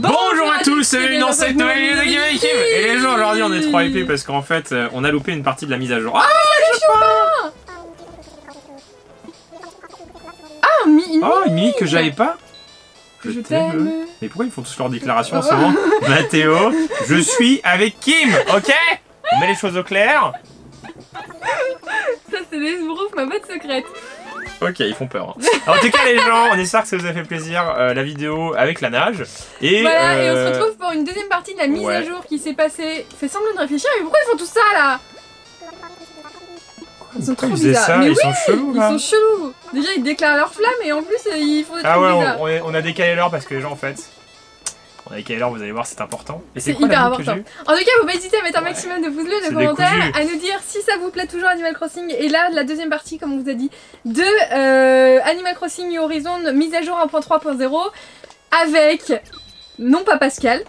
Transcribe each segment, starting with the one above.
Bonjour à tous, bienvenue dans cette nouvelle vidéo de Game. Et les gens, aujourd'hui on est trop hypés parce qu'en fait on a loupé une partie de la mise à jour. Ah, une mini que j'avais pas. Je t'aime. Mais pourquoi ils font tous leurs déclarations en ce moment? Mathéo, je suis avec Kim, ok? On met les choses au clair. Ça c'est les esbroufs, ma boîte secrète. Ok, ils font peur. Alors, en tout cas les gens, on espère que ça vous a fait plaisir la vidéo avec la nage. Et voilà, et on se retrouve pour une deuxième partie de la mise à jour qui s'est passée. Fais semblant de réfléchir, mais pourquoi ils font tout ça là? Ils sont trop bizarres. Mais ils sont chelous là. Ils sont chelous. Déjà ils déclarent leur flamme et en plus ils font des trucs bizarres. Ah ouais, on a décalé l'heure parce que les gens en fait... On a décalé l'heure, vous allez voir, c'est important. C'est hyper important. En tout cas, faut pas hésiter à mettre un maximum de pouces bleus, de commentaires, à nous dire si ça vous plaît toujours Animal Crossing. Et là, la deuxième partie, comme on vous a dit, de Animal Crossing New Horizons, mise à jour 1.3.0, avec, non pas Pascal.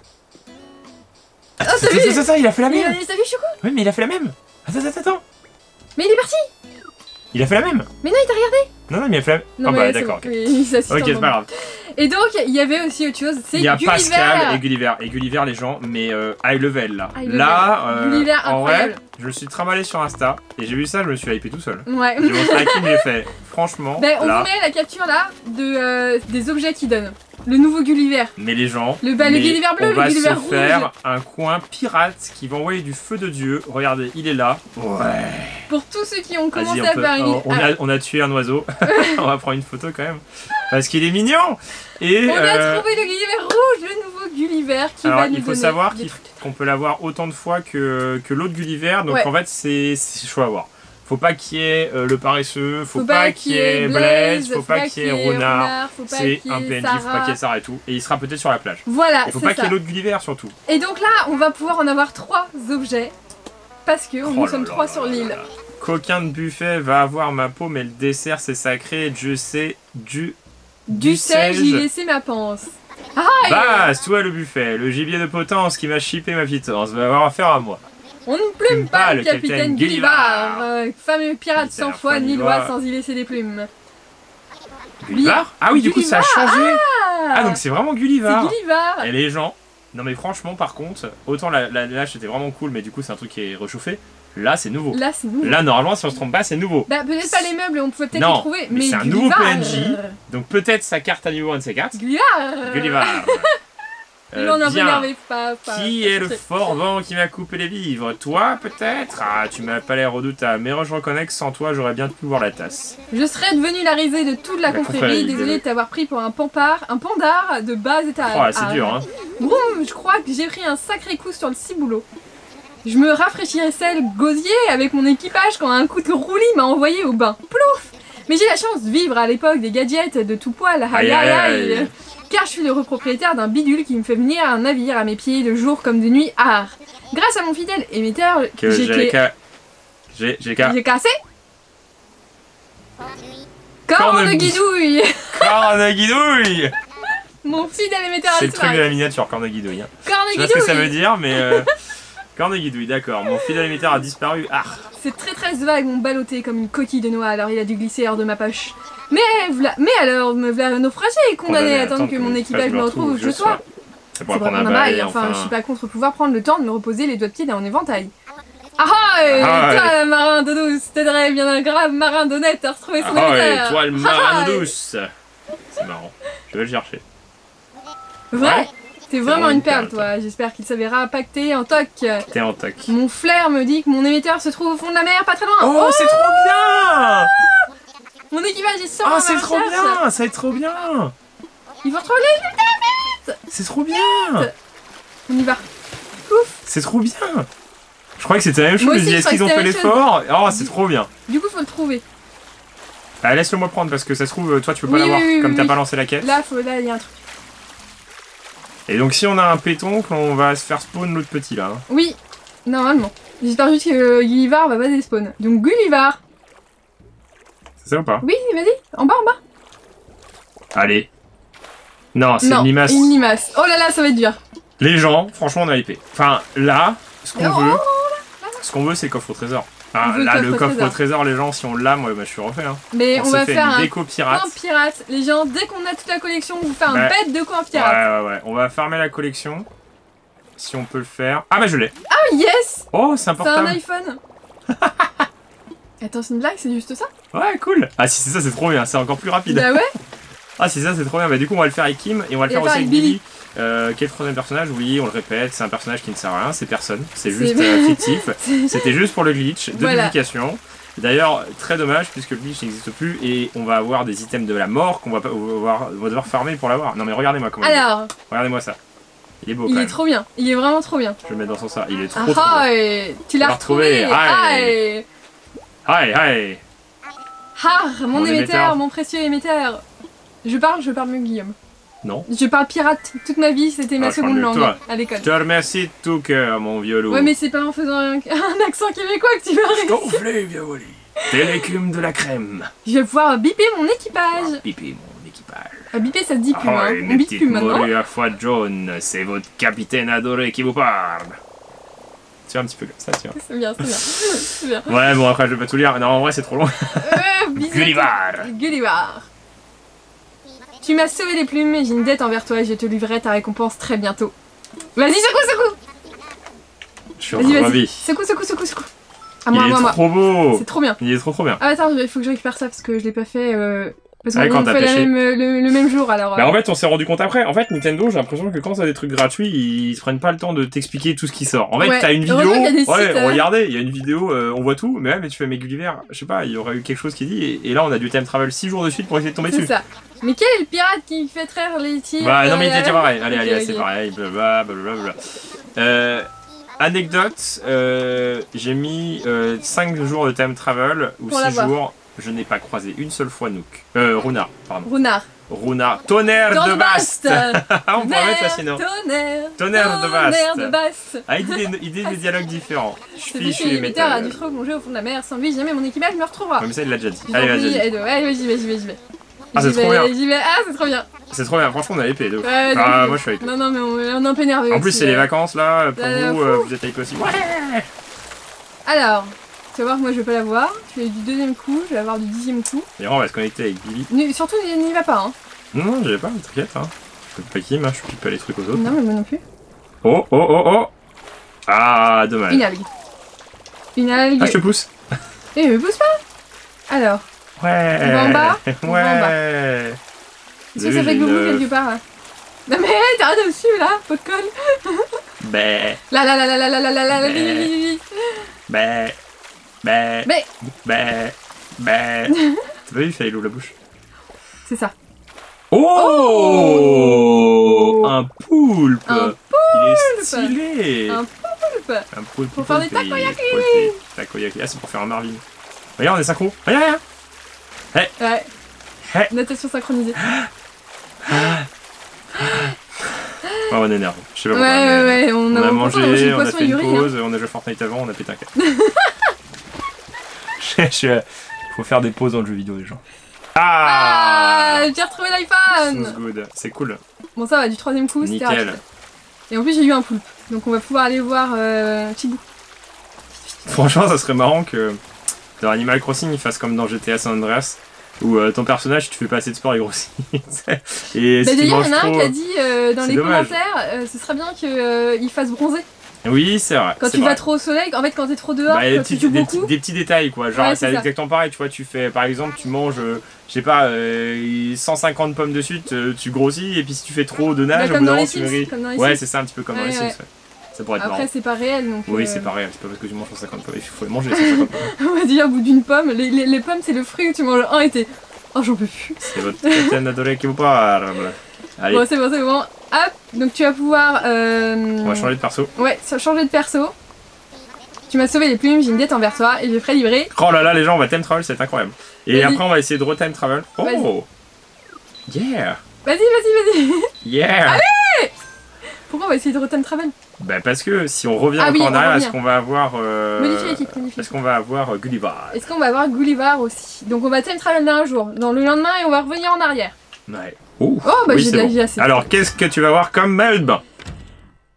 Oh, ça, il a fait la même. T'as vu Choco? Oui, mais il a fait la même. Attends. Mais il est parti. Il a fait la même. Mais non, il t'a regardé. Non, mais il a fait la même. Non, oh bah d'accord. Ok, c'est pas grave. Et donc, il y avait aussi autre chose, c'est Gulliver. Il y a Pascal et Gulliver. Et Gulliver, les gens, mais high level là. Gulliver, en vrai, je me suis trimballé sur Insta et j'ai vu ça, je me suis hypé tout seul. Ouais. J'ai montré à Kim, j'ai fait, franchement. Ben, on vous met la capture là des objets qu'il donne. Le nouveau Gulliver. Mais les gens, le Gulliver bleu, le Gulliver rouge. On va se faire un coin pirate qui va envoyer du feu de Dieu. Regardez, il est là. Ouais. Pour tous ceux qui ont commencé à faire on a tué un oiseau. On va prendre une photo quand même. Parce qu'il est mignon. Et on a trouvé le Gulliver rouge, le nouveau Gulliver qui va nous donner. Il faut savoir qu'on peut l'avoir autant de fois que l'autre Gulliver. Donc en fait, c'est chaud à voir. Faut pas qu'il y ait le paresseux, faut pas qu'il y ait Blaise, faut pas qu'il y ait Renard, c'est un PNJ, faut pas qu'il y ait Sarah et tout. Et il sera peut-être sur la plage. Voilà, faut pas qu'il y ait l'autre Gulliver surtout. Et donc là, on va pouvoir en avoir 3 objets. Parce que nous sommes 3 sur l'île. Coquin de buffet va avoir ma peau, mais le dessert c'est sacré, je sais, du sais, j'y laissé ma panse. Bah, toi le buffet, le gibier de potence qui m'a chippé ma pitance, va avoir affaire à moi. On ne plume pas le capitaine Gulliver, fameux pirate sans foi ni loi sans y laisser des plumes. Gulliver? Ah oui, du coup ça a changé. Ah donc c'est vraiment Gulliver. C'est Gulliver. Et les gens, non mais franchement par contre, autant la nage c'était vraiment cool, mais du coup c'est un truc qui est réchauffé. Là c'est nouveau. Là normalement si on se trompe pas c'est nouveau. Bah peut-être pas les meubles, on pouvait peut-être les trouver. Mais c'est un nouveau PNJ, donc peut-être sa carte à niveau 1 de ses 4. Gulliver. Qui est le fort vent qui m'a coupé les vivres? Toi peut-être? Ah tu m'as pas l'air redoutable, mais je reconnais que sans toi j'aurais bien pu voir la tasse. Je serais devenue la risée de toute la confrérie, désolé de t'avoir pris pour un pandard de bas étage. Oh c'est dur hein. Vroom, je crois que j'ai pris un sacré coup sur le ciboulot. Je me rafraîchissais le gosier avec mon équipage quand un coup de roulis m'a envoyé au bain. Plouf! Mais j'ai la chance de vivre à l'époque des gadgets de tout poil. Aïe. Car je suis le propriétaire d'un bidule qui me fait venir un navire à mes pieds de jour comme de nuit. Grâce à mon fidèle émetteur que j'ai cassé. Corne de guidouille. Corne de guidouille. Mon fidèle émetteur. C'est le truc de la miniature, corne de guidouille. Corne de guidouille. Je sais pas ce que ça veut dire, mais corne de guidouille, d'accord. Mon fidèle émetteur a disparu. C'est très vague, mon ballotté comme une coquille de noix, alors il a dû glisser hors de ma poche. Mais alors, me voilà naufragé et condamné à attendre que mon équipage me retrouve où je sois. C'est pour prendre un bail, enfin, je suis pas contre pouvoir prendre le temps de me reposer les doigts de pied dans un éventail. Toi, marin d'eau douce, t'aiderais bien un grave marin d'honnête à retrouver son émetteur. Toi, le marin d'eau douce. C'est marrant, je vais le chercher. Vrai? T'es vraiment une perle, toi. J'espère qu'il s'avérera pacté en toc. T'es en toc. Mon flair me dit que mon émetteur se trouve au fond de la mer, pas très loin. Oh, c'est trop bien! Mon équipage est sûrement c'est trop bien! Ça va être trop bien! Il faut retrouver les c'est trop bien! On y va. Ouf! C'est trop bien! Je crois que c'était la même chose, est-ce qu'ils ont fait l'effort? Oh, c'est trop bien! Du coup, faut le trouver. Bah, laisse-le moi prendre parce que ça se trouve, toi tu peux pas l'avoir comme t'as pas lancé la quête. Là, il y a un truc. Et donc si on a un pétoncle, on va se faire spawn l'autre petit là. Oui, normalement. J'espère juste que Gulliver va pas despawn. Donc Gulliver. C'est ça ou pas? Oui, vas-y, en bas. Allez. Non, c'est une limace. Une limace. Oh là là, ça va être dur. Les gens, franchement on a hypé. Enfin là, ce qu'on veut, c'est le coffre au trésor. Ah, là, le coffre au trésor, les gens, si on l'a, moi, je suis refait. Hein. Mais on va faire un déco pirate. coin pirate. Les gens, dès qu'on a toute la collection, on vous fait un bête de coin pirate. Ouais. On va farmer la collection. Si on peut le faire. Ah, bah, je l'ai. Ah, yes! Oh, c'est important. C'est un iPhone. Attends, c'est une blague, c'est juste ça? Ouais, cool. Ah, si c'est ça, c'est trop bien. C'est encore plus rapide. Bah ouais. Ah, si ça, c'est trop bien. Bah, du coup, on va le faire avec Kim et on va le faire aussi avec Billy. Quel est le troisième personnage? Oui, on le répète, c'est un personnage qui ne sert à rien, c'est personne, c'est juste fictif. C'était juste pour le glitch de publication. D'ailleurs, très dommage puisque le glitch n'existe plus et on va avoir des items de la mort qu'on va devoir farmer pour l'avoir. Non mais regardez-moi comment regardez-moi ça. Il est beau quand même. Il est trop bien, il est vraiment trop bien. Je vais le mettre dans son ça, il est trop beau. Tu l'as retrouvé. Aïe. Mon émetteur, mon précieux émetteur. Je parle mieux que Guillaume. Non. Je parle pirate. Toute ma vie, c'était ma seconde langue à l'école. Je te remercie de tout cœur, mon violon. Ouais, mais c'est pas en faisant un accent québécois que tu vas réussir. Gonflé, violon. T'es l'écume de la crème. Je vais pouvoir biper mon équipage. Biper mon équipage. Biper, ça se dit plus, hein. On bip plus maintenant. Morues à foi jaune, c'est votre capitaine adoré qui vous parle. Tu vois un petit peu comme ça, tu vois. C'est bien, c'est bien. Ouais, bon, après, je vais pas tout lire. Non, en vrai, c'est trop long. Gulliver. Tu m'as sauvé les plumes et j'ai une dette envers toi et je te livrerai ta récompense très bientôt. Vas-y, secoue. Je suis encore ravi. Secoue. Il est trop beau. C'est trop bien. Il est trop bien. Ah attends, il faut que je récupère ça parce que je l'ai pas fait. Parce qu'on fait le même jour alors. Bah en fait on s'est rendu compte après. En fait Nintendo, j'ai l'impression que quand t'as des trucs gratuits, ils se prennent pas le temps de t'expliquer tout ce qui sort. En fait t'as une vidéo. Regardez, il y a une vidéo, on voit tout. Mais tu fais mais Gulliver, je sais pas, il y aurait eu quelque chose qui dit. Et là on a du time travel 6 jours de suite pour essayer de tomber dessus. C'est ça. Mais quel est le pirate qui fait traire les tirs? Bah non mais il était pareil. Allez, c'est pareil. Blablabla. Anecdote, j'ai mis 5 jours de time travel ou 6 jours. Je n'ai pas croisé une seule fois Nook. Runard, pardon. Runard. Tonnerre de Bast. On pourrait mettre ça sinon. Tonnerre de Bast. Ah, il dit des dialogues différents. Je suis l'émetteur a dû se replonger au fond de la mer. Sans lui, jamais mon équipage me retrouvera. Ouais, mais ça, il l'a déjà dit. Allez, vas-y. J'y vais. Ah, c'est trop bien. C'est trop bien. C'est trop bien. Franchement, on a épée. Ah, moi, je suis avec. Non, mais on est un peu énervé. En plus, c'est les vacances là. Pour vous êtes avec aussi. Ouais. Alors. Tu vas voir que moi je vais pas l'avoir, tu l'as eu du deuxième coup, je vais l'avoir du 10e coup. Et on va se connecter avec Billy. Surtout n'y va pas hein. Non, j'y vais pas, t'inquiète hein. Je peux pas Kim, je pique pas les trucs aux autres. Non mais moi non plus. Oh. Ah, dommage. Une algue. Ah, je te pousse. Eh, me pousse pas. Alors. Ouais. On va en bas. Ouais. Est-ce que ça fait goulou quelque part là? Non mais t'arrêtes dessus là, pot de colle. Bah. T'as pas vu, il fallait l'ouvre la bouche. C'est ça. Oh, un poulpe. Il est stylé. Un poulpe. Pour faire des takoyaki. Ah, c'est pour faire un Marvin. Regarde, on est synchro. Regarde. Ouais. Natation synchronisée. Oh, on est énervé. Je sais pas pourquoi. Ouais. On a mangé, on a fait une pause, on a joué à Fortnite avant, on a pété un câble. Faut faire des pauses dans le jeu vidéo, les gens. Ah, j'ai retrouvé l'iPhone. So good. C'est cool. Bon, ça va, du 3ème coup, c'était rapide. Et en plus, j'ai eu un poulpe. Donc, on va pouvoir aller voir Chibou. Franchement, ça serait marrant que dans Animal Crossing, il fasse comme dans GTA San Andreas. Où ton personnage, tu fais pas assez de sport, il grossit. Et d'ailleurs, il y en a un qui a dit dans les commentaires, ce serait bien qu'il fasse bronzer. Oui, c'est vrai. Quand tu vas trop au soleil, en fait, quand t'es trop dehors, quand tu joues beaucoup. Des petits détails, quoi. Genre, c'est exactement pareil, tu vois. Tu fais, par exemple, tu manges, je sais pas, 150 pommes de suite, tu grossis, et puis si tu fais trop de nage, au bout d'un moment, tu maigris. Ouais, c'est ça, un petit peu comme dans les Sims. Ça pourrait être marrant. Après, c'est pas réel, donc. Oui, c'est pas réel. C'est pas parce que tu manges 150 pommes, il faut les manger, 150 pommes. On va dire, au bout d'une pomme, les pommes, c'est le fruit où tu manges un et t'es. Oh, j'en peux plus. C'est votre capitaine adoré qui vous parle. Allez. Bon, c'est bon. Hop, donc tu vas pouvoir. On va changer de perso. Ouais, changer de perso. Tu m'as sauvé les plumes, j'ai une dette envers toi et je ferai livrer. Oh là là, les gens, on va time travel, c'est incroyable. Et après, on va essayer de re-time travel. Oh! Yeah! Vas-y! Yeah! Allez! Pourquoi on va essayer de re-time travel? Bah parce que si on revient encore en arrière, est-ce qu'on va avoir... Modifier l'équipe. Est-ce qu'on va avoir Gulliver? Est-ce qu'on va avoir Gulliver aussi? Donc on va time travel d'un jour, dans le lendemain et on va revenir en arrière. Ouais. Oh bah j'ai déjà assez. Alors qu'est-ce que tu vas voir comme maillot de bain?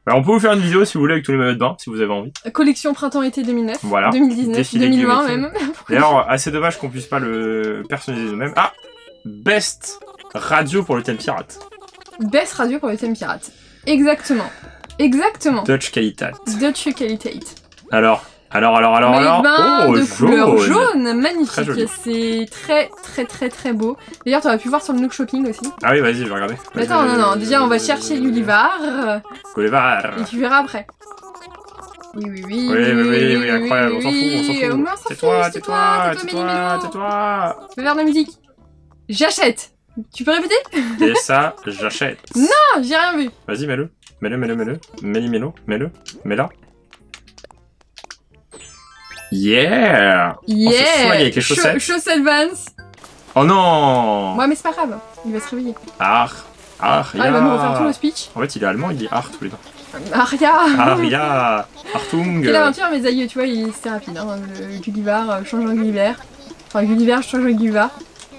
Alors, on peut vous faire une vidéo si vous voulez avec tous les maillots de bain, si vous avez envie. Collection printemps-été 2009. Voilà. 2019, Défilé 2020 même. D'ailleurs, assez dommage qu'on puisse pas le personnaliser nous-mêmes. Ah, best radio pour le thème pirate. Best radio pour le thème pirate. Exactement. Exactement. Dutch Qualitat. Dutch Qualitat. Alors. Maillot de bain de couleur jaune, magnifique. C'est très beau. D'ailleurs, tu aurais pu voir sur le Nook Shopping aussi. Ah oui, vas-y, je vais regarder. Attends, non. Déjà, on va chercher Gullivar. Gullivar. Et tu verras après. Oui, incroyable, on s'en fout. Tais-toi. Fais vers la musique. J'achète. Tu peux répéter? Et ça, j'achète. Non, j'ai rien vu. Vas-y, mets-le. Mets-la. Yeah! On se flingue avec les chaussettes. Chaussettes Vans. Oh non! Ouais, mais c'est pas grave. Il va se réveiller. Ya. Il va me refaire tout le speech. En fait, il est allemand, il dit Art tous les temps. Aria. Artung. Quelle aventure, mes aïeux, tu vois, c'était rapide. Hein, le Gullivar change en Gulliver. Enfin, Gulliver change en Gullivar.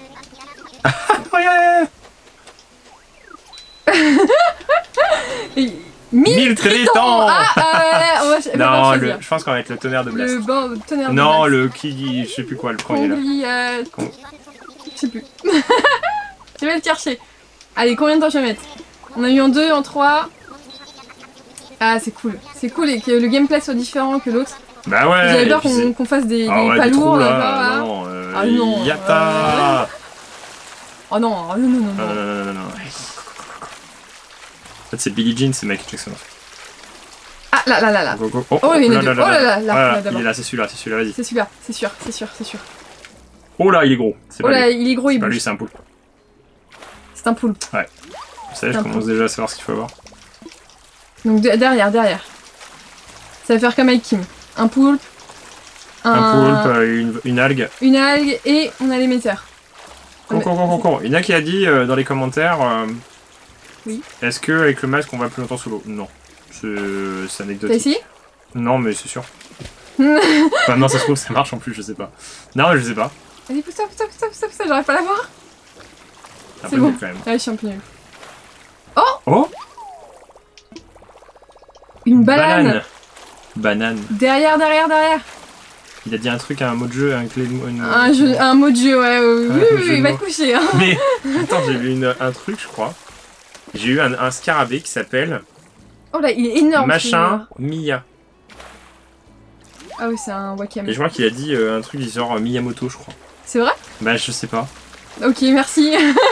Ouais. 1000 tritons. Non, je pense qu'on va être le tonnerre de Blast. Le tonnerre de Blast. Non, le qui, je sais plus quoi, le premier là. Je sais plus. Je vais le chercher. Allez, combien de temps je vais mettre? On a eu en 2, en 3. Ah, c'est cool. C'est cool et que le gameplay soit différent que l'autre. Bah ouais. J'avais peur qu'on fasse des pas lourds là. Non, Yata. Oh non. En fait, c'est Billie Jean, c'est Michael Jackson. Ah là. Go. Oh, il y en a deux. Oh là. Il est là, c'est celui-là, vas-y. C'est celui-là, c'est sûr. Oh là, il est gros. Oh là, il est gros, il bouge. Lui, c'est un poulpe. C'est un poulpe. Ouais. Vous savez, je commence déjà à savoir ce qu'il faut avoir. Donc derrière. Ça va faire comme avec Kim. Un poulpe. Une algue. Une algue et on a l'émetteur. Cours. Il y en a qui a dit dans les commentaires. Oui. Est-ce que avec le masque on va plus longtemps sous l'eau? Non. C'est anecdotique. T'as essayé? Non, mais c'est sûr. Enfin, non, ça se trouve, ça marche en plus, je sais pas. Non, je sais pas. Allez, pousse-toi, j'arrive pas à la voir. C'est bon. Quand même. Ouais, je suis un peu nul. Oh Une banane. Banane. Derrière. Il a dit un truc, un mot de jeu, un clé de mot. Un mot de jeu, ouais. Oui, il va te coucher. Hein. Mais attends, j'ai vu un truc, je crois. J'ai eu un scarabée qui s'appelle. Oh là, il est énorme. Machin Miya. Ah oui, c'est un wakame. Et je crois qu'il a dit un truc du genre Miyamoto, je crois. C'est vrai? Bah, je sais pas. Ok, merci.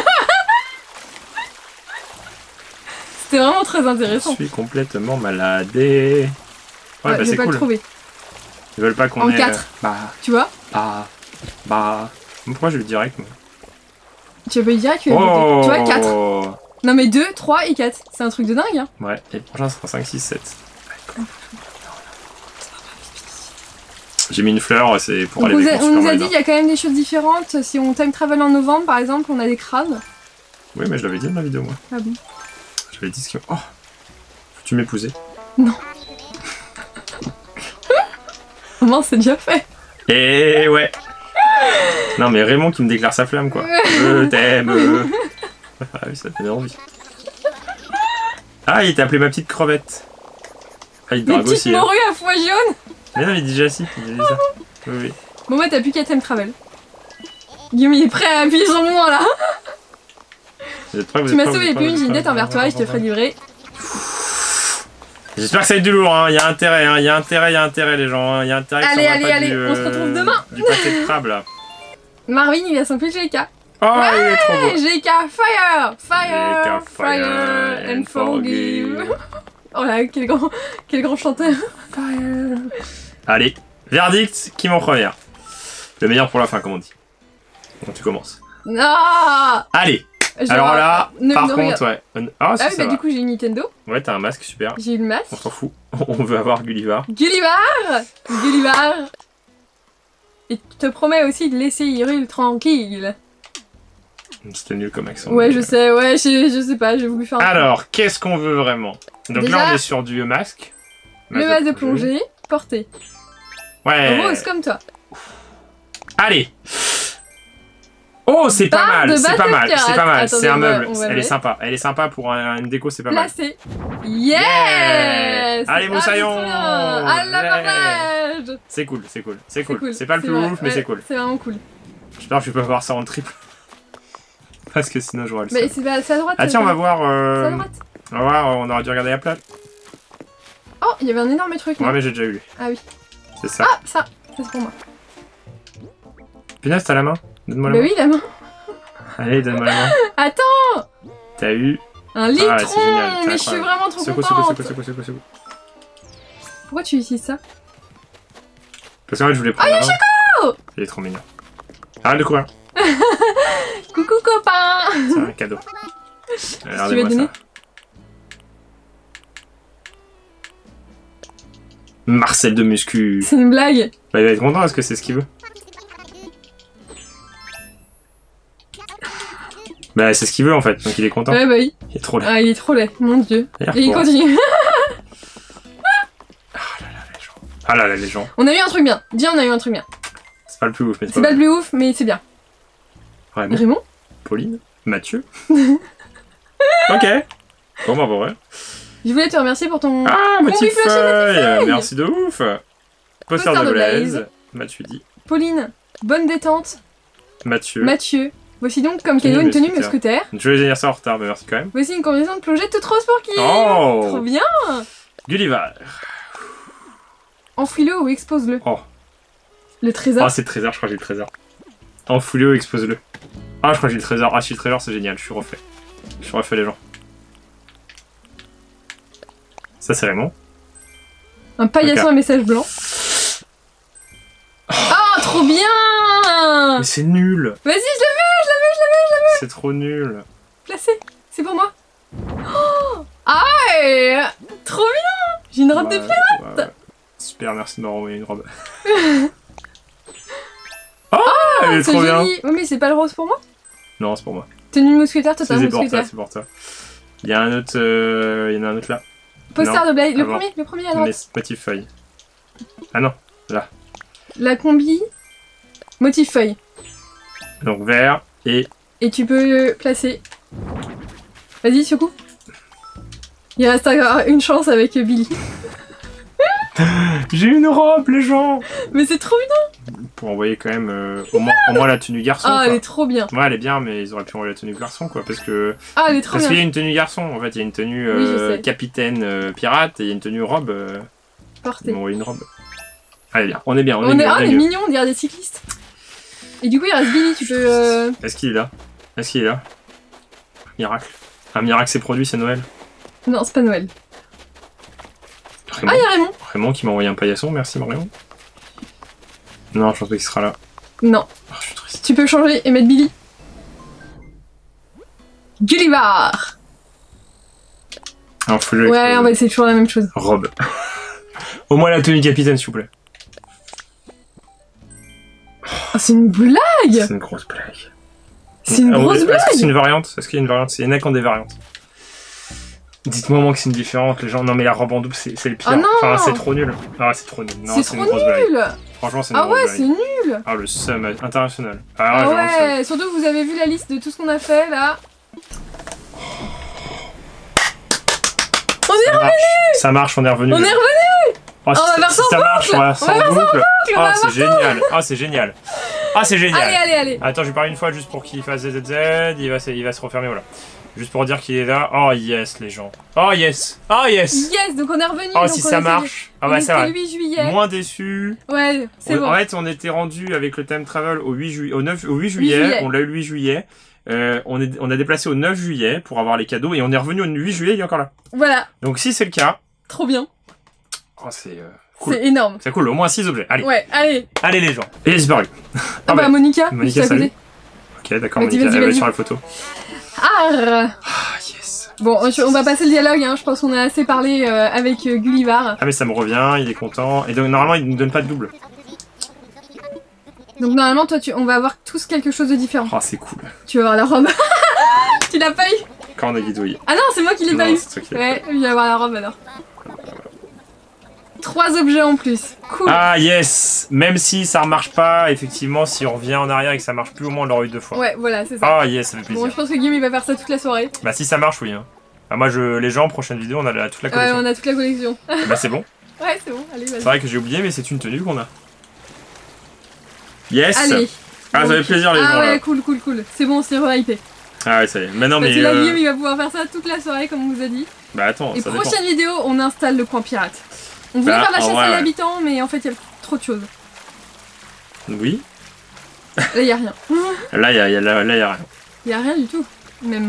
C'était vraiment très intéressant. Je suis complètement maladé. Ouais, bah c'est cool. Trouver. Ils veulent pas qu'on en ait... 4. Tu vois? Pourquoi je vais direct, moi? Tu veux pas direct? Tu vois, 4. Non mais 2, 3 et 4. C'est un truc de dingue, hein. Ouais, et le prochain sera 5, 6, 7. J'ai mis une fleur, c'est pour aller avec On nous a dit qu'il y a quand même des choses différentes. Si on time travel en novembre, par exemple, on a des crabes. Oui, mais je l'avais dit dans la vidéo, moi. Ah bon? Je l'avais dit ce que... Oh! Tu m'épousais? Non. Comment c'est déjà fait? Et ouais. Non mais Raymond qui me déclare sa flamme quoi. Je t'aime. Ah oui, ça te donne envie. Ah, il t'a appelé ma petite crevette. Ah, il drague aussi. Une petite morue à foie jaune. Mais non, il dit déjà si. Il dit ça. Oui. Bon bah t'as plus qu'à time travel. Guillaume il est prêt à appuyer sur le moment là. Tu m'as sauvé les plumes, j'ai une dette envers toi et je te ferai livrer. J'espère que ça va être du lourd, hein. Il y a intérêt, hein. Il y a intérêt les gens, hein. Il y a intérêt que allez, on se retrouve demain. Du pâté de crabe là. Marvin il a son pull GK. Oh, ouais, il est trop beau. GK fire and forgive. Oh là, quel grand chanteur. Fire. Allez, verdict, qui m'en première? Le meilleur pour la fin, comme on dit. Bon, tu commences. Non. Allez. Alors là, par contre, ouais. Ah oui, bah du coup j'ai une Nintendo. Ouais, t'as un masque, super. J'ai eu le masque. On s'en fout. On veut avoir Gullivar. Gullivar. Et tu te promets aussi de laisser Hyrule tranquille. C'était nul comme accent. Ouais, je sais, ouais, je sais pas, j'ai voulu faire un Alors, qu'est-ce qu'on veut vraiment? Donc déjà, là, on est sur du masque. Le masque de plongée, porté. Ouais. Rose comme toi. Allez. Oh, c'est pas mal, c'est pas mal, c'est pas mal. C'est un meuble, elle est sympa. Elle est sympa pour une déco, c'est pas mal. Placé. Yeah. yes. Allez, Moussaillon. À la partage. C'est cool, c'est cool, c'est cool. C'est pas le plus ouf, mais c'est cool. C'est vraiment cool. J'espère que je peux avoir ça en triple. Parce que sinon j'aurais le Mais c'est à droite. Ah tiens, on va voir... C'est à droite. On va voir, on aurait dû regarder la plage. Oh, il y avait un énorme truc. Ouais, mais j'ai déjà eu lui. Ah oui. C'est ça. Ah, ça c'est pour moi. Punaise, t'as la main? Donne-moi la main. Bah oui, la main. Allez, donne-moi la main. Attends. T'as eu... Un litron. Ah, c'est génial, mais je suis vraiment trop contente. Secoue. Pourquoi tu utilises ça? Parce qu'en fait, je voulais prendre la main. Il est trop mignon. Arrête de courir. Coucou copain. C'est un cadeau. Tu veux donner? Marcel de muscu. C'est une blague. Bah, il va être content parce que c'est ce qu'il veut. Bah, c'est ce qu'il veut en fait, donc il est content. Ouais, bah oui. Il est trop laid. Ah, il est trop laid, mon dieu. Et il pour... continue. Ah là là, les gens. On a eu un truc bien. Dis, on a eu un truc bien. C'est pas le plus ouf, mais c'est pas le plus ouf, mais c'est bien. Raymond? Pauline? Mathieu? Ok. Bon, bah, ouais. Je voulais te remercier pour ton... Ah, Motifeuille. Merci de ouf. Poster de Blaise. Mathieu dit. Pauline, bonne détente. Mathieu. Voici donc comme cadeau une tenue mousquetaire. Joyeux anniversaire en retard, mais merci quand même. Voici une combinaison de plongée toute rose pour qui? Oh, trop bien. Gulliver. Enfouis-le ou expose-le. Oh. Le trésor. Ah, c'est le trésor, je crois que j'ai le trésor. Enfouis-le ou expose-le. Ah, je crois que j'ai le trésor. Ah, si le trésor, c'est génial, je suis refait. Je suis refait, les gens. Ça, c'est Raymond. Un paillasson à message blanc. Oh, trop bien. Mais c'est nul. Vas-y, je le veux. C'est trop nul. Placé. C'est pour moi. Oh, ah, trop bien. J'ai une robe de pirate. Ouais. Super, merci de m'avoir envoyé une robe. Oh, elle est trop bien. Oui, mais c'est pas le rose pour moi? Non, c'est pour moi. Tenue de mousquetaire, toi t'as un mousquetaire. C'est pour toi. Il y a un autre, il y en a un autre là. Poster de Blaze, le premier à droite. Motifeuille. Ah non, là. La combi, Motifeuille. Donc vert et... Et tu peux placer. Vas-y, secoue. Il reste encore une chance avec Billy. J'ai une robe, les gens. Mais c'est trop bien. Pour envoyer quand même au moins la tenue garçon. Ah, quoi. elle est trop bien. Ouais, elle est bien, mais ils auraient pu envoyer la tenue garçon, quoi, parce que... Ah, elle est trop bien. Parce qu'il y a une tenue garçon, en fait, il y a une tenue capitaine pirate, et il y a une tenue robe. Portée. Ils m'ont envoyé une robe. Allez, bien, on est bien, on est mignons, on dirait des cyclistes. Et du coup, il reste Billy, tu peux... Est-ce qu'il est là? Miracle. Un miracle s'est produit, c'est Noël. Non, c'est pas Noël. Raymond. Ah, il y a Raymond. Raymond qui m'a envoyé un paillasson, merci Raymond. Non, je pense pas qu'il sera là. Non. Oh, je suis triste. Tu peux changer et mettre Billy. Gulliver. Alors, faut le ouais, on va essayer toujours la même chose. Robe. Au moins la tenue capitaine, s'il vous plaît. Oh, c'est une blague. C'est une grosse blague. C'est une grosse blague. Est-ce que c'est une variante? Est-ce qu'il y a une variante? Il y en a qui ont des variantes. Dites-moi au moins que c'est une différente, les gens. Non, mais la robe en double, c'est le pire. Ah non, enfin, c'est trop nul. Ah, c'est trop nul. Non, c'est une grosse blague. Franchement, c'est une grosse blague. Ah ouais, c'est nul. Ah, le seum international. Ah ouais, surtout que vous avez vu la liste de tout ce qu'on a fait, là. On est revenu. Ça marche, on est revenu. On est revenu. Oh, si ça marche, on va sans boucle. Ah, c'est génial. Ah, c'est génial. Ah, c'est génial. Allez. Attends, je vais parler une fois juste pour qu'il fasse ZZZ. Il va se refermer, voilà. Juste pour dire qu'il est là. Oh yes, les gens. Oh yes. Oh yes. Yes, donc on est revenu. Oh, donc si ça marche. Ah bah ça va. Le 8 juillet. Moins déçu. Ouais, c'est bon. En fait, on était rendu avec le thème travel au 8 juillet. On l'a eu le 8 juillet. On a déplacé au 9 juillet pour avoir les cadeaux et on est revenu au 8 juillet, il est encore là. Voilà. Donc si c'est le cas. Trop bien. Oh, c'est cool. C'est énorme. C'est cool, au moins 6 objets. Allez. Ouais, allez. Allez les gens. Et il a disparu. Ah bah Monica, Monica, salut. Ok, d'accord, Monica, elle va être sur la photo. Ah yes. Bon, on va passer le dialogue, hein. Je pense qu'on a assez parlé avec Gulliver. Ah mais ça me revient, il est content. Et donc normalement il ne donne pas de double. Donc normalement toi on va avoir tous quelque chose de différent. Oh c'est cool. Tu vas avoir la robe. Tu l'as pas eu? Quand on a guidouillé. Ah non, c'est moi qui l'ai pas eu. Ouais, il va avoir la robe alors. 3 objets en plus. Cool. Ah yes. Même si ça ne marche pas, effectivement, si on revient en arrière et que ça marche plus, au moins on l'aura eu 2 fois. Ouais, voilà, c'est ça. Ah yes, ça fait plaisir. Bon, je pense que Guillaume il va faire ça toute la soirée. Bah si ça marche, oui. Hein. Ah, moi, les gens, prochaine vidéo, on a toute la collection. Ouais, on a toute la collection. Bah, c'est bon. Ouais, c'est bon, allez, vas-y. C'est vrai que j'ai oublié, mais c'est une tenue qu'on a. Yes. Allez. Ah, ça fait plaisir, les gens. Ah ouais, là. cool. C'est bon, c'est re-hypé. Ah ouais, ça y est. Mais non, Parce mais... que là, Guillaume, il va pouvoir faire ça toute la soirée, comme on vous a dit. Bah, attends, Et ça prochaine vidéo, on installe le coin pirate. On voulait faire la chasse à l'habitant, mais en fait, il y a trop de choses. Oui. Là, il y a rien. Là, il y a rien. Il y a rien du tout, même.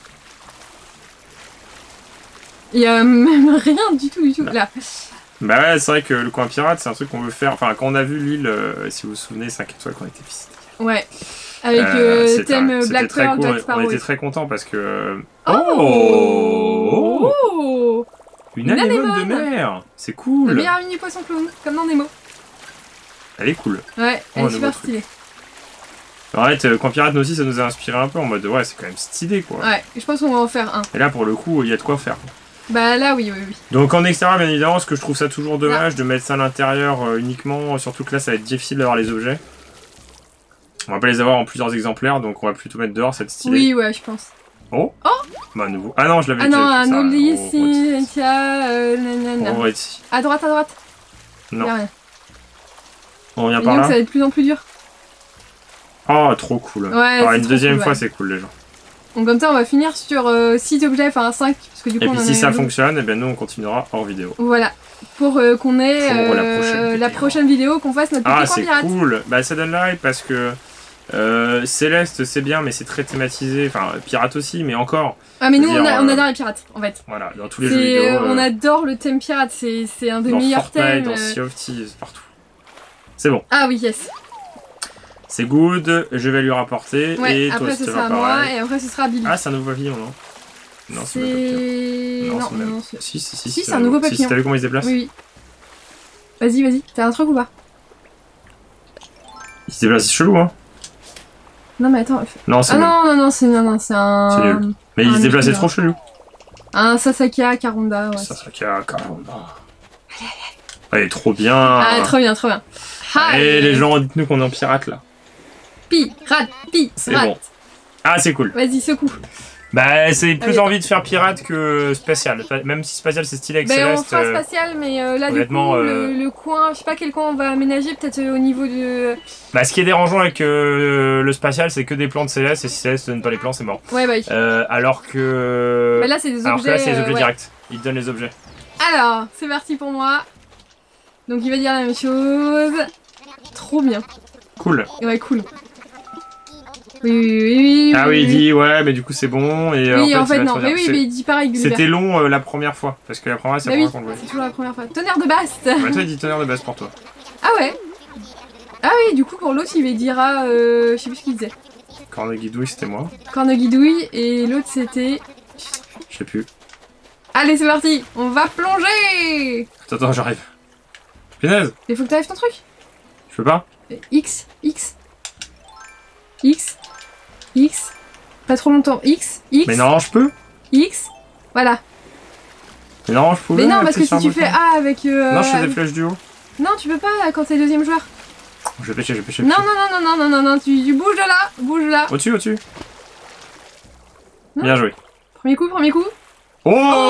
Il y a même rien du tout, là. Bah ouais, c'est vrai que le coin pirate, c'est un truc qu'on veut faire. Enfin, quand on a vu l'île, si vous vous souvenez, 5 étoiles qu'on a été visité. Ouais. Avec thème Black Pearl, cool. Jack Sparrow. On était très contents parce que... Oh Une anémone de mer. C'est cool. Le meilleur mini poisson clown, comme dans Nemo. Elle est cool. Ouais, elle est super stylée. En fait, coin pirate, nous aussi, ça nous a inspiré un peu en mode ouais, c'est quand même stylé quoi. Ouais, je pense qu'on va en faire un. Et là, pour le coup, il y a de quoi faire. Bah là, oui. Donc en extérieur, bien évidemment, parce que je trouve ça toujours dommage de mettre ça à l'intérieur uniquement, surtout que là, ça va être difficile d'avoir les objets. On va pas les avoir en plusieurs exemplaires, donc on va plutôt mettre dehors cette stylée. Oui, ouais, je pense. Oh Bah nouveau. Ah non, je l'avais déjà vu. Ah non, un oubli ici, nanana. À droite. Non. Y'a rien. On vient par là. Ça va être de plus en plus dur. Oh, trop cool. Ouais, une deuxième fois, c'est cool, les gens. Donc comme ça, on va finir sur 6 objets, enfin 5, parce que du coup, et puis si ça fonctionne, et bien nous, on continuera hors vidéo. Voilà. Pour qu'on ait la prochaine vidéo, qu'on fasse notre petit coin pirate. Ah, c'est cool. Bah ça donne la hype parce que Céleste, c'est bien, mais c'est très thématisé. Enfin, pirate aussi, mais encore. Ah, mais nous, on adore les pirates, en fait. Voilà, dans tous les jeux vidéo. On adore le thème pirate, c'est un des meilleurs thèmes. Dans Sea of Thieves, partout. C'est bon. Ah oui, yes. C'est good, je vais lui rapporter. Ouais, et après toi, ce sera à moi, et après ce sera à Billy. Ah, c'est un nouveau papillon, non? Non, c'est non, Si, c'est un nouveau papillon. Si, t'as vu comment il se déplace? Oui. Vas-y, t'as un truc ou pas? Il se déplace chelou, hein? Non, mais attends. Non, c'est non, c'est un. C'est nul. Mais il se déplaçait trop chelou. Un Sasaka Karonda, ouais. Sasaka Karonda. Allez. Elle est trop bien. Ah, trop bien. Et les gens, dites-nous qu'on est en pirate là. Pirate. C'est bon. Ah, c'est cool. Vas-y, secoue. Bah, c'est plus envie de faire pirate que spatial. Même si spatial c'est stylé avec Céleste. On fera spatial, mais là du coup, le coin, je sais pas quel coin on va aménager, peut-être au niveau de. Bah, ce qui est dérangeant avec le spatial, c'est que des plans de Céleste, et si Céleste donne pas les plans, c'est mort. Ouais, bah oui. Alors que. Mais là, c'est des objets. Alors que là, c'est des objets directs. Il te donne les objets. Alors, c'est parti pour moi. Donc, il va dire la même chose. Trop bien. Cool. Ouais, cool. Oui. Ah oui, il dit ouais, mais du coup c'est bon. Et oui, en fait, non. Mais oui, mais il dit pareil. C'était long la première fois. Parce que la première fois, c'est la première fois qu'on le voit. C'est toujours la première fois. Tonnerre de Bast. Bah, toi, il dit tonnerre de Bast pour toi. Ah ouais. Ah oui, du coup, pour l'autre, il dira. Je sais plus ce qu'il disait. Corneguidouille, c'était moi. Corneguidouille, et l'autre, c'était. Je sais plus. Allez, c'est parti. On va plonger. Attends, j'arrive. Punaise. Il faut que t'arrives ton truc. Je peux pas. X. Pas trop longtemps. X. Mais non, je peux. X. Voilà. Mais non, je pouvais. Mais non, parce que si tu fais A avec. Non, je fais des flèches du haut. Non, tu peux pas quand t'es le deuxième joueur. Je vais pêcher. Non, tu bouges de là. Au-dessus. Bien joué. Premier coup. Oh,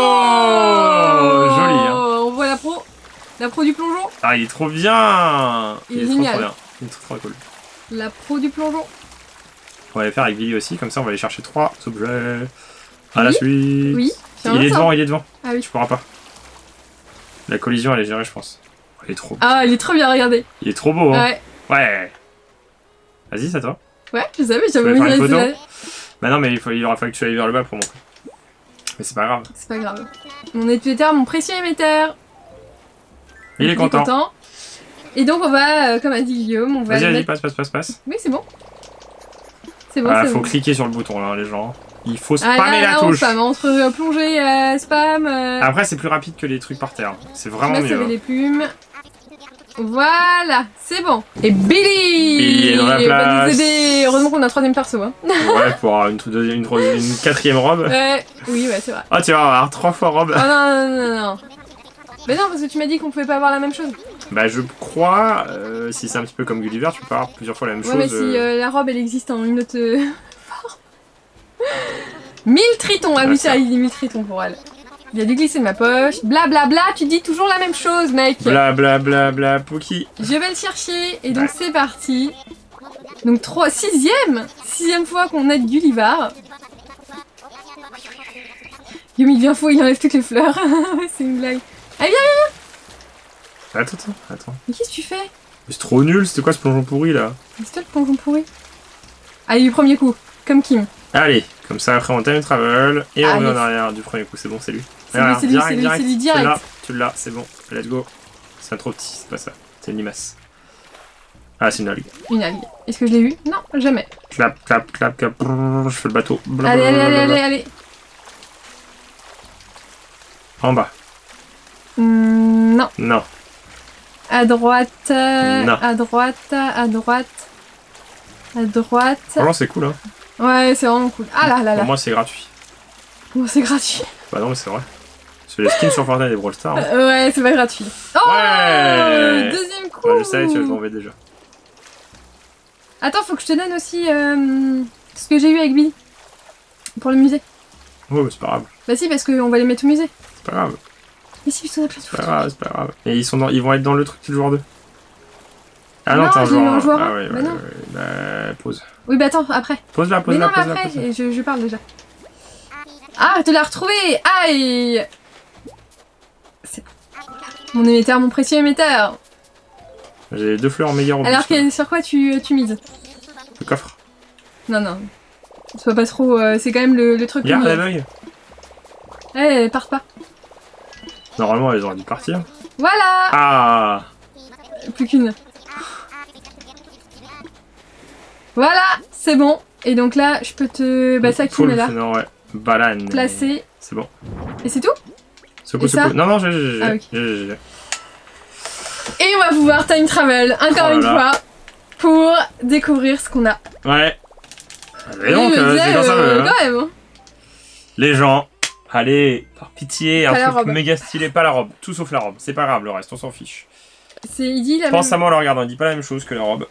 joli, hein. On voit la pro du plongeon. Ah, il est trop bien. Il est génial. Trop bien. Il est trop cool. La pro du plongeon. On va les faire avec Billy aussi, comme ça on va aller chercher 3 objets. À la suite. Oui. Il est devant. Ah oui. Tu pourras pas. La collision elle est gérée, je pense. Il est trop beau. Ah, il est trop bien, regardez. Il est trop beau, hein. Ouais. Vas-y, c'est à toi. Ouais, je savais, j'avais mis une photo. Bah non, mais il aura fallu que tu ailles vers le bas pour montrer. Mais c'est pas grave. C'est pas grave. Mon émetteur, mon précieux émetteur. Il est content. Et donc on va, comme a dit Guillaume, on va. Vas-y, passe. Oui, c'est bon. C'est bon. Faut cliquer sur le bouton là, les gens. Il faut spammer la touche. Entre plonger, spam. Après, c'est plus rapide que les trucs par terre. C'est vraiment mieux. Là, les plumes. Voilà, c'est bon. Et Billy est dans la place. Nous aider. Heureusement qu'on a un troisième perso. Hein. Ouais, pour avoir une quatrième robe. Oui, c'est vrai. Oh, tu vas avoir 3 fois robe. Oh non. Mais non, parce que tu m'as dit qu'on pouvait pas avoir la même chose. Bah, je crois, si c'est un petit peu comme Gulliver, tu peux avoir plusieurs fois la même chose. Ouais, mais si la robe elle existe en une autre forme. 1000 tritons. Ah oui, ça, il dit 1000 tritons pour elle. Il a dû glisser de ma poche. Blablabla, bla, bla, tu dis toujours la même chose, mec. Blablabla, bla, Pookie. Je vais le chercher. Et donc, c'est parti. Donc, sixième fois qu'on aide Gulliver. Yumi devient fou, il enlève toutes les fleurs. C'est une blague. Allez, viens. Attends. Mais qu'est-ce que tu fais? C'est trop nul, c'était quoi ce plongeon pourri là? C'est toi le plongeon pourri. Allez, du premier coup, comme Kim. Allez, comme ça après on time travel et on est en arrière du premier coup, c'est bon, c'est lui. C'est lui direct. Tu l'as, c'est bon, let's go. C'est trop petit, c'est pas ça, c'est une limace. Ah, c'est une algue. Une algue. Est-ce que je l'ai eu? Non, jamais. Clap, je fais le bateau. Allez. En bas. Non. Non. À droite. Non. À droite. Franchement, c'est cool, hein. Ouais, c'est vraiment cool. Ah là. Pour moi, c'est gratuit. Bon, c'est gratuit. Bah non, mais c'est vrai. Parce que les skins sur Fortnite et Brawl Stars. Ouais, c'est pas gratuit. Oh ouais. Deuxième coup. Ouais, je savais, tu vas tomber déjà. Attends, faut que je te donne aussi ce que j'ai eu avec Billy. Pour le musée. Ouais, mais c'est pas grave. Bah si, parce qu'on va les mettre au musée. C'est pas grave. Mais si, on a plein de photos. C'est pas grave. Et ils vont être dans le truc du joueur 2. Ah non, t'es un joueur 1. Ah ouais, non. Bah, pause. Oui, bah attends, après. Pose là. Mais après, je parle déjà. Ah, je te l'ai retrouvé. Aïe. C'est mon émetteur, mon précieux émetteur. J'ai 2 fleurs meilleures au Alors, sur quoi tu mises? Le coffre. Non. Sois pas trop... c'est quand même le truc... Regarde l'œil. Eh, part pas. Normalement, elles auraient dû partir. Voilà. Ah. Plus qu'une. Voilà, c'est bon. Et donc là, je peux te... Bah ça qui met là. Non, ouais. Balane. Placer. C'est bon. Et c'est tout? Secoue. Non, j'ai. Ah, okay. Et on va pouvoir time travel, encore une fois, pour découvrir ce qu'on a. Ouais. Et donc, c'est comme ça. Quand même. Les gens, allez, par pitié, pas un truc méga stylé, pas la robe. Tout sauf la robe. C'est pas grave, le reste, on s'en fiche. Il dit la Pense à moi en le regardant, il dit pas la même chose que la robe.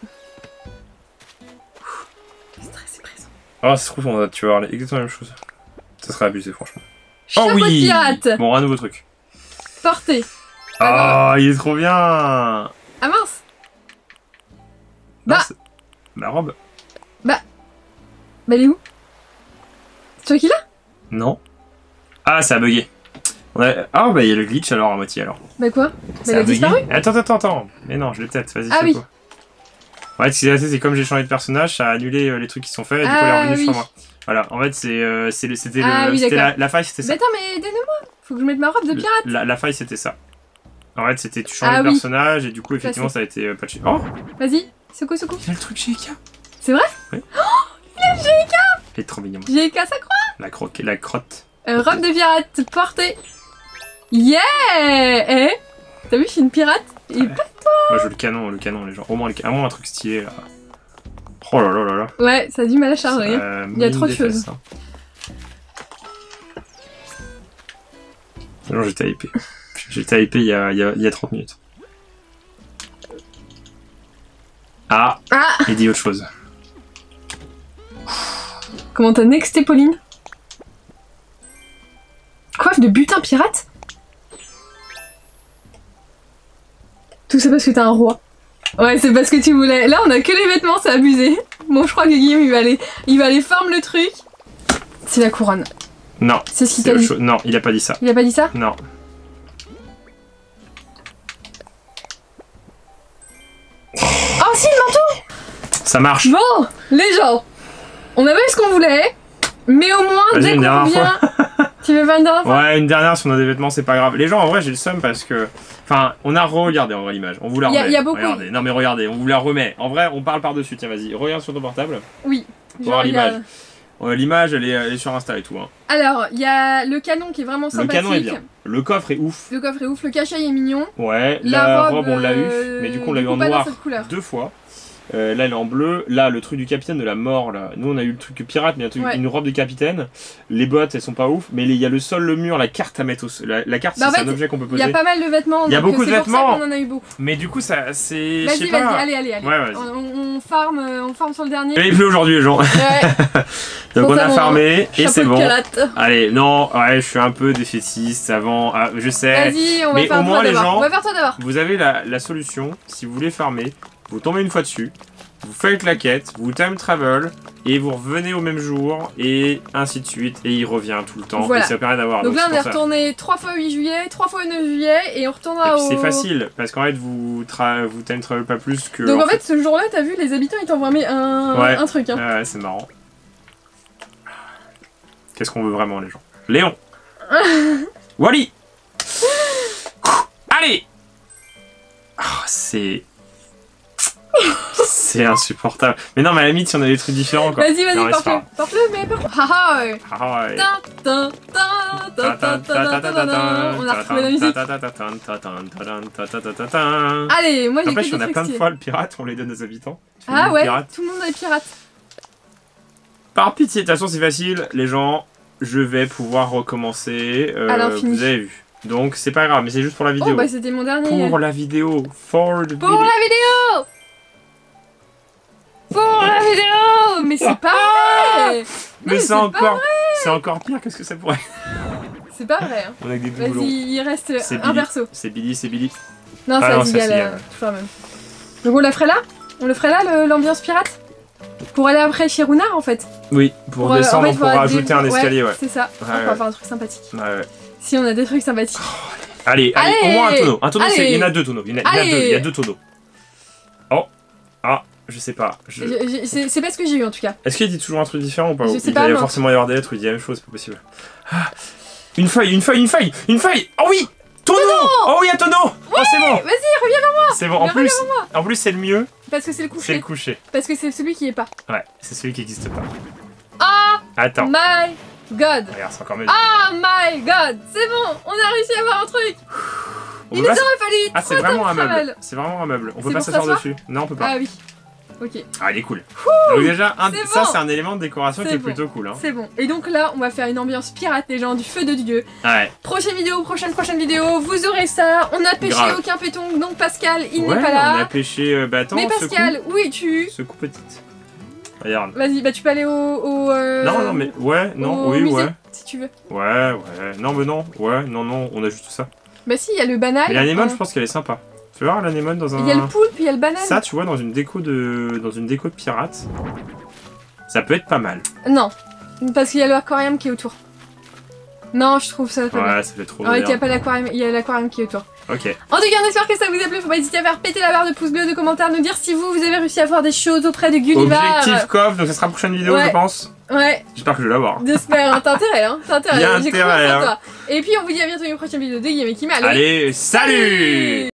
Stress est présent. Oh, ça se trouve, tu vas avoir exactement la même chose. Ça serait abusé, franchement. Chapeau oh oui. de pirate. Bon, un nouveau truc. Porté. Oh, il est trop bien. Ah mince. Non, ma robe. Bah, elle est où? C'est toi qui l'as? Non. Ah, ça a bugué. Ah, bah il y a le glitch alors à moitié alors. Bah quoi? Elle a disparu? Attends. Mais non, je l'ai peut-être, vas-y. Ah oui. Quoi. En fait, ce qui s'est passé, c'est comme j'ai changé de personnage, ça a annulé les trucs qui sont faits et du coup elle est revenue sur moi. Voilà, en fait, c'était la faille, c'était ça. Mais attends, mais donne-moi. Faut que je mette ma robe de pirate. La faille, c'était ça. En fait, c'était tu changeais de personnage et du coup, effectivement, ça a été patché. Oh! Vas-y, secoue. Il a le truc GK. C'est vrai? Oui. Oh! Il a le GK! Il est trop mignon. GK, ça croit? La crotte. Robe de pirate, portée. Yeah! Eh? T'as vu, je suis une pirate? Et pas toi! Moi, je veux le canon, les gens. Au moins un truc stylé, là. Oh là. Ouais, ça a du mal à charger. Il y a trop de choses. Non, j'ai typé. J'ai typé il y a 30 minutes. Ah! Il dit autre chose. Comment t'as nexté, Pauline? Coiffe de butin pirate? Tout ça parce que t'es un roi. Ouais, c'est parce que tu voulais. Là, on a que les vêtements, c'est abusé. Bon, je crois que Guillaume, il va aller farm le truc. C'est la couronne. Non. C'est ce qu'il t'a dit. Non, il a pas dit ça. Il a pas dit ça? Non. Oh, si, le manteau! Ça marche. Bon, les gens, on avait ce qu'on voulait, mais au moins, dès qu'on revient... Tu veux pas une dernière fois? Ouais, une dernière, si on a des vêtements, c'est pas grave. Les gens, en vrai, j'ai le seum parce que... Enfin, on a regardé en vrai l'image. On vous la remet. Il y a beaucoup... Regardez. Non mais regardez, on vous la remet. En vrai, on parle par-dessus. Tiens, vas-y, regarde sur ton portable. Oui. Pour voir l'image. L'image, elle est sur Insta et tout. Hein. Alors, il y a le canon qui est vraiment sympathique. Le canon est bien. Le coffre est ouf. Le cache-œil est mignon. Ouais, la robe, on l'a eu. Mais du coup, on l'a eu en noir 2 fois. Là, elle est en bleu. Là, le truc du capitaine de la mort, là. Nous, on a eu le truc pirate, mais une robe de capitaine. Les bottes, elles sont pas ouf. Mais il y a le sol, le mur, la carte à mettre. La carte, c'est un objet qu'on peut poser. Il y a pas mal de vêtements. Il y a beaucoup de vêtements. On en a eu beaucoup. Mais du coup, ça, c'est. Vas-y, allez. Ouais, on farm sur le dernier. Il pleut aujourd'hui, les gens. Ouais. Donc, on a farmé et c'est bon. Allez, non, ouais, je suis un peu défaitiste avant. Ah, je sais. Vas-y, on va faire toi d'abord. On va faire toi d'abord. Vous avez la solution, si vous voulez farmer. Vous tombez une fois dessus, vous faites la quête, vous time travel, et vous revenez au même jour, et ainsi de suite, et il revient tout le temps, voilà. Et ça permet d'avoir... Donc là on est retourné 3 fois 8 juillet, 3 fois 9 juillet, et on retournera au... c'est facile, parce qu'en fait vous time travel pas plus que... Donc en fait ce jour-là, t'as vu, les habitants ils t'envoient un truc. Hein. Ouais, c'est marrant. Qu'est-ce qu'on veut vraiment les gens? Léon. Wally. Allez. Oh, c'est insupportable. Mais non, mais à la limite, si on a des trucs différents, quoi. Vas-y, porte-le. Porte-le, mais porte-le. On a retrouvé la musique. Allez, moi j'ai que des trucs. On a plein de fois le pirate, on les donne aux habitants. Ah ouais, tout le monde est pirate. Par pitié, de toute façon, c'est facile, les gens. Je vais pouvoir recommencer. Vous avez vu. Donc c'est pas grave, mais c'est juste pour la vidéo. Oh bah c'était mon dernier. Pour la vidéo. Pour la vidéo. Mais c'est pas vrai. Mais c'est encore pire que ce que ça pourrait. C'est pas vrai. Hein. On a que des doublons. Vas-y, il reste un perso. C'est Billy. Non, ça c'est égal. Toujours la même. Donc on le ferait là l'ambiance pirate. Pour aller après chez Runard en fait. Oui, pour descendre, on pourra rajouter un escalier, ouais. C'est ça, on va faire un truc sympathique. Ouais. Si on a des trucs sympathiques. Allez, au moins un tonneau. Un tonneau, il y en a 2 tonneaux. Il y a 2 tonneaux. Oh, je sais pas. C'est pas ce que j'ai eu en tout cas. Est-ce qu'il dit toujours un truc différent ou pas? Je sais pas. Il va forcément y avoir des lettres où il dit la même chose, c'est pas possible. Une feuille. Oh oui, tonneau. Oh oui, un tonneau. Oh c'est bon. Vas-y, reviens vers moi. C'est bon. En plus, c'est le mieux. Parce que c'est le coucher. C'est le coucher. Parce que c'est celui qui est pas. Ouais, c'est celui qui existe pas. Attends. My God. Regarde, c'est encore mieux. My God. C'est bon, on a réussi à avoir un truc. Il nous aurait fallu. C'est vraiment un meuble. C'est vraiment un meuble. On peut pas s'asseoir dessus. Non, on peut pas. Ah oui. Ok. Il est cool. Donc déjà, ça c'est un élément de décoration qui est plutôt cool. Hein. C'est bon. Et donc là, on va faire une ambiance pirate, les gens, du feu de Dieu. Ouais. Prochaine vidéo, prochaine vidéo, vous aurez ça. On a pêché aucun péton, donc Pascal, il n'est pas là. On a pêché, mais Pascal, où es-tu? Secoue petite. Regarde. Vas-y, tu peux aller au Non, mais ouais. Si tu veux. Ouais. Non, mais non. Ouais, non, on a juste ça. Bah si, il y a le banal. Mais l'anémone, je pense qu'elle est sympa. Tu vois l'anémone dans un... Il y a le poulpe, il y a le banal. Ça, tu vois, dans une déco de pirate, ça peut être pas mal. Non, parce qu'il y a l'aquarium qui est autour. Non, je trouve ça pas bien. Ça fait trop bien. Il y a pas l'aquarium, il y a l'aquarium qui est autour. Ok. En tout cas, on espère que ça vous a plu. Faut pas hésiter à faire péter la barre de pouces bleus, de commentaires, nous dire si vous avez réussi à faire des choses auprès de Gulliver. Objectif coffre, donc ça sera la prochaine vidéo, je pense. Ouais. J'espère que je vais l'avoir. J'espère, t'as intérêt, hein. T'as intérêt. J'ai confiance en toi. Et puis on vous dit à bientôt dans une prochaine vidéo de Guillaume et Kim. Allez, salut.